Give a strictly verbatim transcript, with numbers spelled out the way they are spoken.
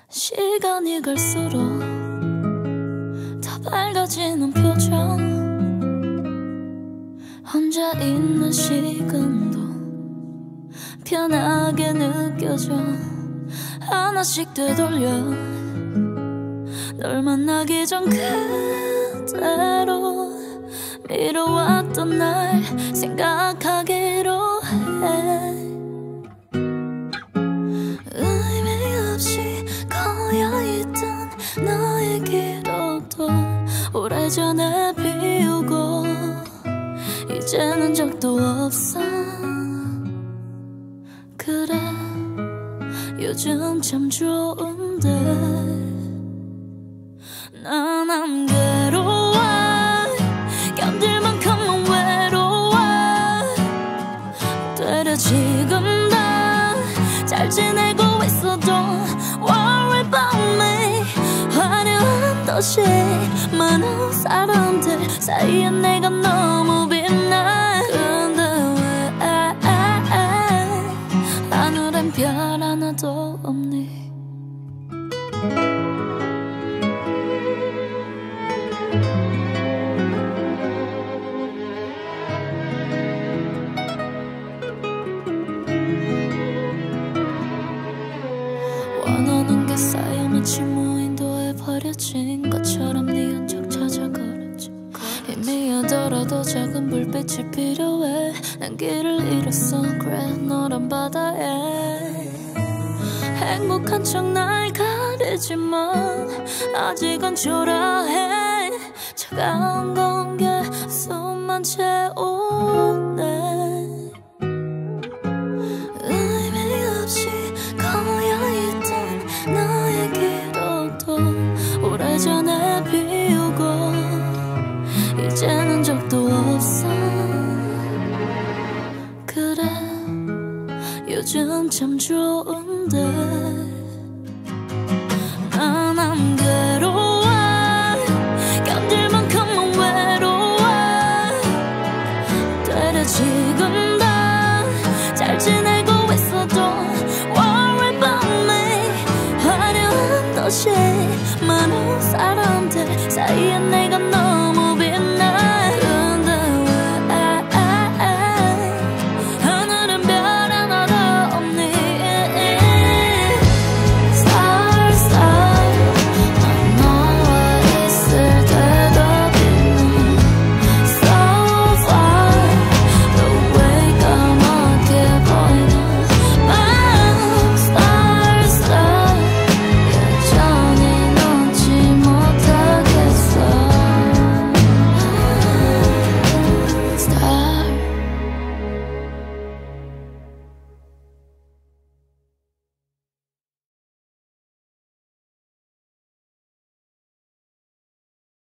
시간이 갈수록 더 밝아지는 표정, 혼자 있는 시간도 편하게 느껴져. 하나씩 되돌려 널 만나기 전 그대로 미뤄왔던 날 생각하기로 해. 의미 없이 고여있던 너의 기록도 오래전에 비우고 이제는 적도 없어. 그래 요즘 참 좋은데 난 안 괴로워. 견딜 만큼은 외로워. 되려 지금 다 잘 지내고 있어도 worry about me. 화려한 도시 많은 사람들 사이에 내가 너무 빛나. 근데 왜 하늘엔 별 하나도 없니? 원하는 게 쌓여 마치 무인도에 버려진 것처럼 네 흔적 찾아 걸었지. 희미하더라도 작은 불빛이 필요해. 난 길을 잃었어 그래 노란 바다에. 행복한 척 날 가리지만 아직은 초라해. 차가운 공기 숨만 채우네. 의미 없이 고여있던 너의 기록도 오래전에 비우고 이제는 적도 없어. 그래 요즘 참 좋은데 난 안 괴로워. 견딜 만큼은 외로워. 되려 지금 다 잘 지내고 있어도 worry about me. 화려한 도시 많은 사람들 사이에 내가